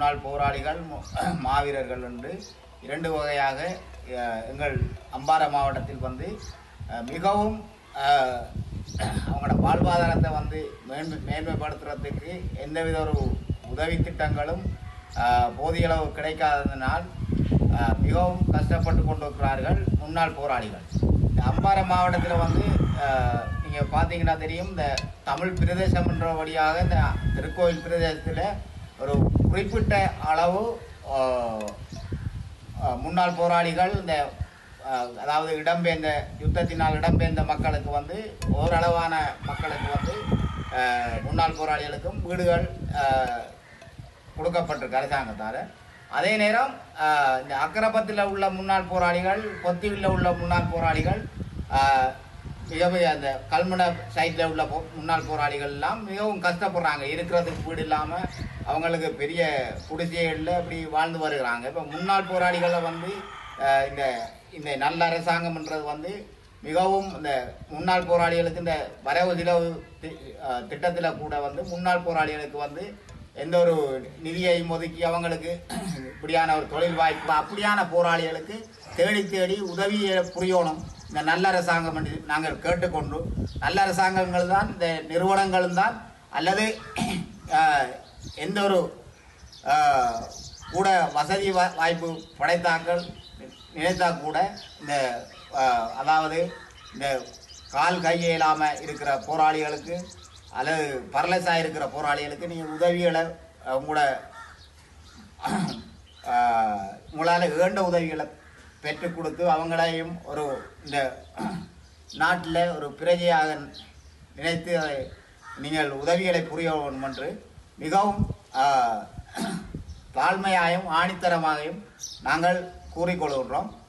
முன்னாள் போராளிகள் மாவீரர்கள் என்று இரண்டு வகையாக எங்கள் அம்பாறை மாவட்டத்தில் வந்து மிகவும் அவங்களோட வாழ்வாதாரத்தை வந்து மேன்மைப்படுத்துறதுக்கு எந்தவித ஒரு உதவி திட்டங்களும் போதிய அளவு கிடைக்காததனால் மிகவும் கஷ்டப்பட்டு கொண்டிருக்கிறார்கள் முன்னாள் போராளிகள். இந்த அம்பாறை மாவட்டத்தில் வந்து நீங்கள் பார்த்தீங்கன்னா தெரியும், இந்த தமிழ் பிரதேசம் என்ற வழியாக இந்த திருக்கோயில் பிரதேசத்தில் ஒரு குறிப்பிட்ட அளவு முன்னாள் போராளிகள் இந்த அதாவது இடம்பெயர்ந்த யுத்தத்தினால் இடம்பெயர்ந்த மக்களுக்கு வந்து ஓரளவான மக்களுக்கு வந்து முன்னாள் போராளிகளுக்கும் வீடுகள் கொடுக்கப்பட்டிருக்கு அரசாங்கத்தால். அதே நேரம் இந்த அக்கரப்பத்தில் உள்ள முன்னாள் போராளிகள், பொத்திவில் உள்ள முன்னாள் போராளிகள், மிகவும் அந்த கல்முனை சைட்டில் உள்ள முன்னாள் போராளிகள் எல்லாம் மிகவும் கஷ்டப்படுறாங்க. இருக்கிறதுக்கு வீடு இல்லாமல் அவங்களுக்கு பெரிய குடிசைகளில் அப்படி வாழ்ந்து வருகிறாங்க. இப்போ முன்னாள் போராளிகளை வந்து இந்த இந்த நல்ல அரசாங்கம்ன்றது வந்து மிகவும் இந்த முன்னாள் போராளிகளுக்கு இந்த வரவு செலவு திட்டத்தில் கூட வந்து முன்னாள் போராளிகளுக்கு வந்து எந்த ஒரு நிதியையும் ஒதுக்கி அவங்களுக்கு இப்படியான ஒரு தொழில் வாய்ப்பு அப்படியான போராளிகளுக்கு தேடி தேடி உதவியை புரியணும் இந்த நல்ல அரசாங்கம் என்று நாங்கள் கேட்டுக்கொண்டு, நல்ல அரசாங்கங்கள் தான் இந்த நிறுவனங்களும் தான் அல்லது எந்த ஒரு கூட வசதி வாய்ப்பு படைத்தாக்கள் நினைத்தா கூட இந்த அதாவது இந்த கால் கை இயலாமல் இருக்கிற போராளிகளுக்கு அல்லது பரலசாக இருக்கிற போராளிகளுக்கு நீங்கள் உதவிகளை உங்களால் வேண்ட உதவிகளை பெற்றுக் கொடுத்து அவங்களையும் ஒரு இந்த நாட்டில் ஒரு பிரஜையாக நினைத்து அதை நீங்கள் உதவிகளை புரிய வேண்டும் என்று மிகவும் தாழ்மையாயும் ஆணித்தரமாகவும் நாங்கள் கூறிக்கொள்கின்றோம்.